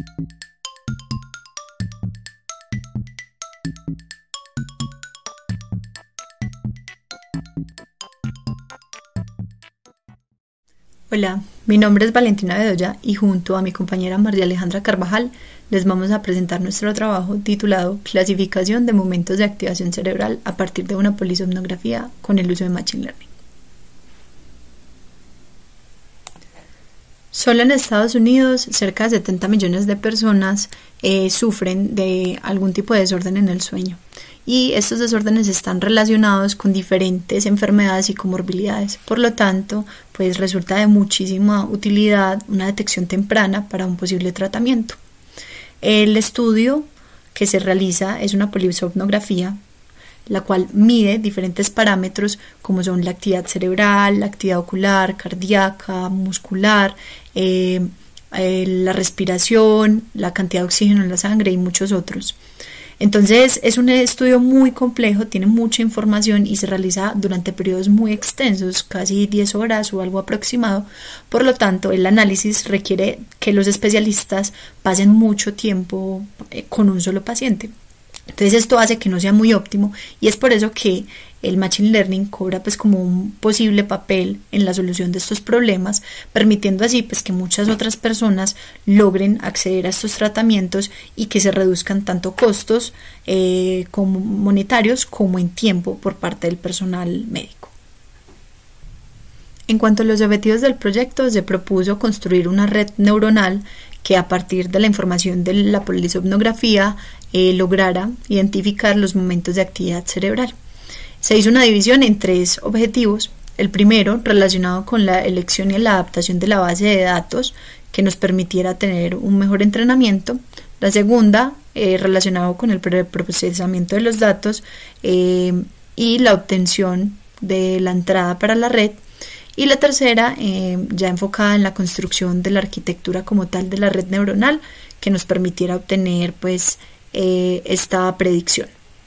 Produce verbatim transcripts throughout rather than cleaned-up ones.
Hola, mi nombre es Valentina Bedoya y junto a mi compañera María Alejandra Carvajal les vamos a presentar nuestro trabajo titulado Clasificación de momentos de activación cerebral a partir de una polisomnografía con el uso de Machine Learning. Solo en Estados Unidos, cerca de setenta millones de personas eh, sufren de algún tipo de desorden en el sueño. Y estos desórdenes están relacionados con diferentes enfermedades y comorbilidades. Por lo tanto, pues resulta de muchísima utilidad una detección temprana para un posible tratamiento. El estudio que se realiza es una polisomnografía, la cual mide diferentes parámetros como son la actividad cerebral, la actividad ocular, cardíaca, muscular, eh, eh, la respiración, la cantidad de oxígeno en la sangre y muchos otros. Entonces es un estudio muy complejo, tiene mucha información y se realiza durante periodos muy extensos, casi diez horas o algo aproximado. Por lo tanto, el análisis requiere que los especialistas pasen mucho tiempo con un solo paciente. Entonces esto hace que no sea muy óptimo y es por eso que el Machine Learning cobra pues como un posible papel en la solución de estos problemas, permitiendo así pues que muchas otras personas logren acceder a estos tratamientos y que se reduzcan tanto costos eh, como monetarios como en tiempo por parte del personal médico. En cuanto a los objetivos del proyecto, se propuso construir una red neuronal que a partir de la información de la polisomnografía eh, lograra identificar los momentos de actividad cerebral. Se hizo una división en tres objetivos. El primero, relacionado con la elección y la adaptación de la base de datos, que nos permitiera tener un mejor entrenamiento. La segunda, eh, relacionado con el procesamiento de los datos eh, y la obtención de la entrada para la red. Y la tercera, eh, ya enfocada en la construcción de la arquitectura como tal de la red neuronal, que nos permitiera obtener pues eh, esta predicción.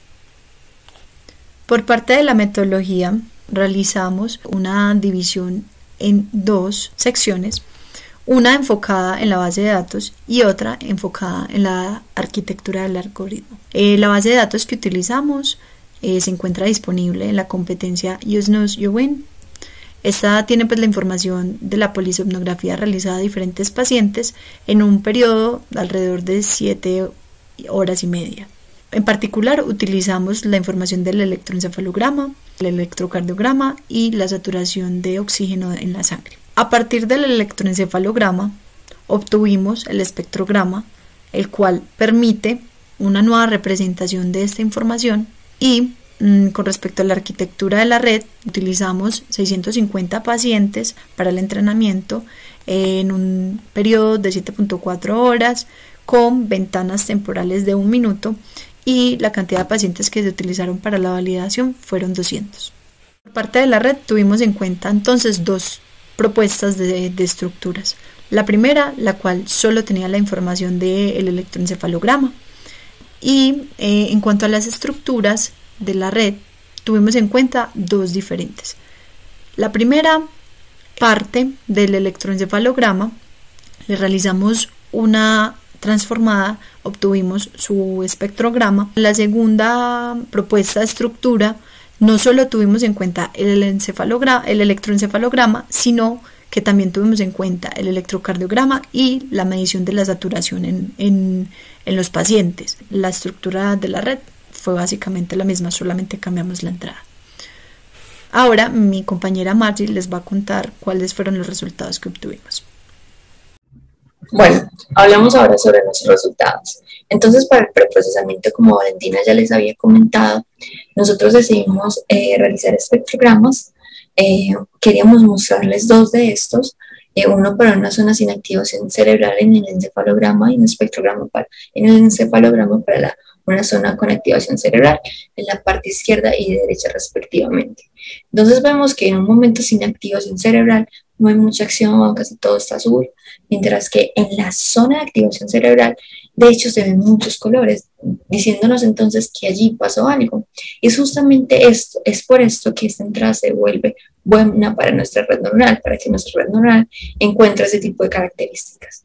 Por parte de la metodología, realizamos una división en dos secciones, una enfocada en la base de datos y otra enfocada en la arquitectura del algoritmo. Eh, la base de datos que utilizamos eh, se encuentra disponible en la competencia Use Knows You Win. Esta tiene pues la información de la polisomnografía realizada a diferentes pacientes en un periodo de alrededor de siete horas y media. En particular utilizamos la información del electroencefalograma, el electrocardiograma y la saturación de oxígeno en la sangre. A partir del electroencefalograma obtuvimos el espectrograma, el cual permite una nueva representación de esta información y mmm, con respecto a la arquitectura de la red utilizamos seiscientos cincuenta pacientes para el entrenamiento en un periodo de siete punto cuatro horas con ventanas temporales de un minuto y la cantidad de pacientes que se utilizaron para la validación fueron doscientos. Por parte de la red tuvimos en cuenta entonces dos propuestas de, de estructuras. La primera, la cual solo tenía la información del electroencefalograma, y eh, en cuanto a las estructuras de la red tuvimos en cuenta dos diferentes. La primera parte del electroencefalograma le realizamos una transformada, obtuvimos su espectrograma. La segunda propuesta de estructura no solo tuvimos en cuenta el, encefalograma, el electroencefalograma, sino que también tuvimos en cuenta el electrocardiograma y la medición de la saturación en, en, en los pacientes. La estructura de la red fue básicamente la misma, solamente cambiamos la entrada. Ahora mi compañera Margie les va a contar cuáles fueron los resultados que obtuvimos. Bueno, hablamos ahora sobre nuestros resultados. Entonces, para el preprocesamiento, como Valentina ya les había comentado, nosotros decidimos eh, realizar espectrogramas. Eh, queríamos mostrarles dos de estos, eh, uno para una zona sin activación cerebral en el encefalograma y un espectrograma para, en el encefalograma para la, una zona con activación cerebral en la parte izquierda y derecha respectivamente. Entonces vemos que en un momento sin activación cerebral no hay mucha acción, casi todo está azul, mientras que en la zona de activación cerebral de hecho se ven muchos colores, diciéndonos entonces que allí pasó algo. Y es justamente esto, es por esto que esta entrada se vuelve buena para nuestra red neuronal, para que nuestra red neuronal encuentre ese tipo de características.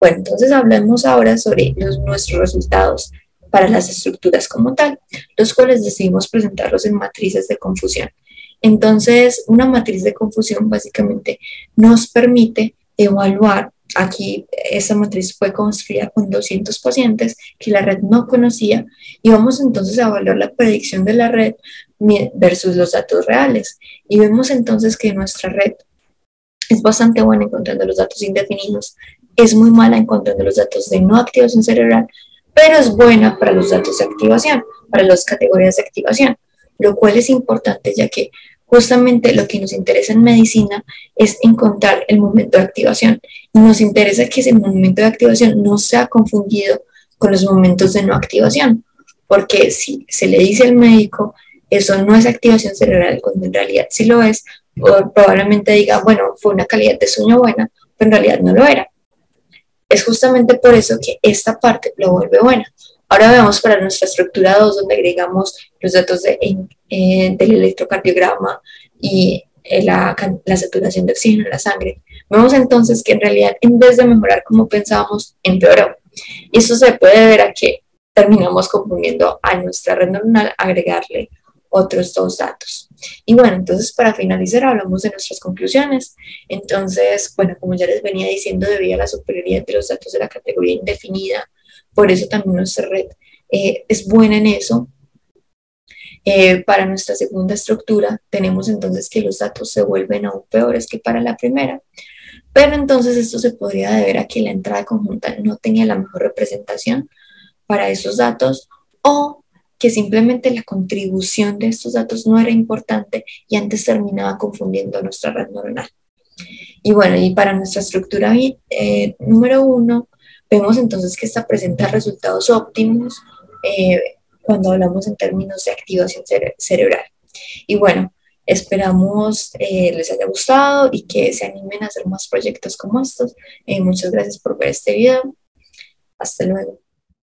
Bueno, entonces hablemos ahora sobre los, nuestros resultados para las estructuras como tal, los cuales decidimos presentarlos en matrices de confusión. Entonces, una matriz de confusión básicamente nos permite evaluar, aquí esta matriz fue construida con doscientos pacientes que la red no conocía, y vamos entonces a evaluar la predicción de la red versus los datos reales. Y vemos entonces que nuestra red es bastante buena encontrando los datos indefinidos, es muy mala encontrando los datos de no activación cerebral, pero es buena para los datos de activación, para las categorías de activación, lo cual es importante ya que justamente lo que nos interesa en medicina es encontrar el momento de activación, y nos interesa que ese momento de activación no sea confundido con los momentos de no activación, porque si se le dice al médico eso no es activación cerebral, cuando en realidad sí lo es, o probablemente diga, bueno, fue una calidad de sueño buena, pero en realidad no lo era. Es justamente por eso que esta parte lo vuelve buena. Ahora veamos para nuestra estructura dos, donde agregamos los datos de, eh, del electrocardiograma y eh, la, la saturación de oxígeno en la sangre. Vemos entonces que en realidad, en vez de mejorar como pensábamos, empeoró. Y esto se puede ver a que terminamos confundiendo a nuestra red neuronal agregarle otros dos datos. Y bueno, entonces para finalizar hablamos de nuestras conclusiones. Entonces, bueno, como ya les venía diciendo, debido a la superioridad de los datos de la categoría indefinida, por eso también nuestra red eh, es buena en eso. Eh, para nuestra segunda estructura tenemos entonces que los datos se vuelven aún peores que para la primera, pero entonces esto se podría deber a que la entrada conjunta no tenía la mejor representación para esos datos, o que simplemente la contribución de estos datos no era importante y antes terminaba confundiendo nuestra red neuronal. Y bueno, y para nuestra estructura eh, número uno, vemos entonces que esta presenta resultados óptimos eh, cuando hablamos en términos de activación cere cerebral. Y bueno, esperamos eh, les haya gustado y que se animen a hacer más proyectos como estos. Eh, muchas gracias por ver este video. Hasta luego.